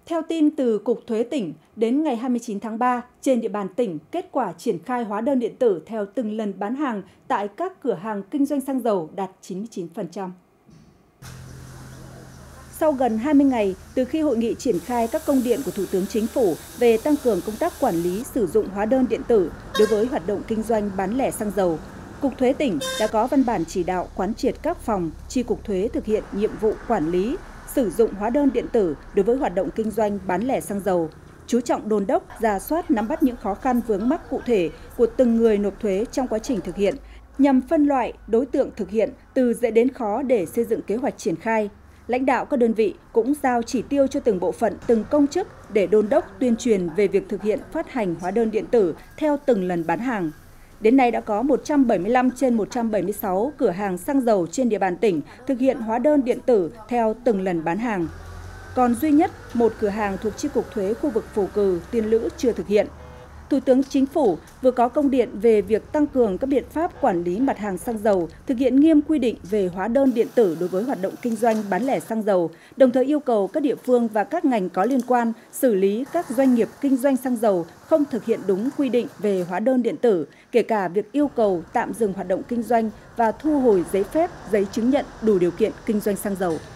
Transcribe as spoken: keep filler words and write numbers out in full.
Theo tin từ Cục Thuế tỉnh, đến ngày hai mươi chín tháng ba, trên địa bàn tỉnh, kết quả triển khai hóa đơn điện tử theo từng lần bán hàng tại các cửa hàng kinh doanh xăng dầu đạt chín mươi chín phần trăm. Sau gần hai mươi ngày, từ khi hội nghị triển khai các công điện của Thủ tướng Chính phủ về tăng cường công tác quản lý sử dụng hóa đơn điện tử đối với hoạt động kinh doanh bán lẻ xăng dầu, Cục Thuế tỉnh đã có văn bản chỉ đạo quán triệt các phòng, chi cục thuế thực hiện nhiệm vụ quản lý sử dụng hóa đơn điện tử đối với hoạt động kinh doanh bán lẻ xăng dầu, chú trọng đôn đốc, rà soát nắm bắt những khó khăn vướng mắc cụ thể của từng người nộp thuế trong quá trình thực hiện, nhằm phân loại đối tượng thực hiện từ dễ đến khó để xây dựng kế hoạch triển khai. Lãnh đạo các đơn vị cũng giao chỉ tiêu cho từng bộ phận, từng công chức để đôn đốc tuyên truyền về việc thực hiện phát hành hóa đơn điện tử theo từng lần bán hàng. Đến nay đã có một trăm bảy mươi lăm trên một trăm bảy mươi sáu cửa hàng xăng dầu trên địa bàn tỉnh thực hiện hóa đơn điện tử theo từng lần bán hàng. Còn duy nhất một cửa hàng thuộc Chi cục Thuế khu vực Phù Cừ, Tiên Lữ chưa thực hiện. Thủ tướng Chính phủ vừa có công điện về việc tăng cường các biện pháp quản lý mặt hàng xăng dầu, thực hiện nghiêm quy định về hóa đơn điện tử đối với hoạt động kinh doanh bán lẻ xăng dầu, đồng thời yêu cầu các địa phương và các ngành có liên quan xử lý các doanh nghiệp kinh doanh xăng dầu không thực hiện đúng quy định về hóa đơn điện tử, kể cả việc yêu cầu tạm dừng hoạt động kinh doanh và thu hồi giấy phép, giấy chứng nhận đủ điều kiện kinh doanh xăng dầu.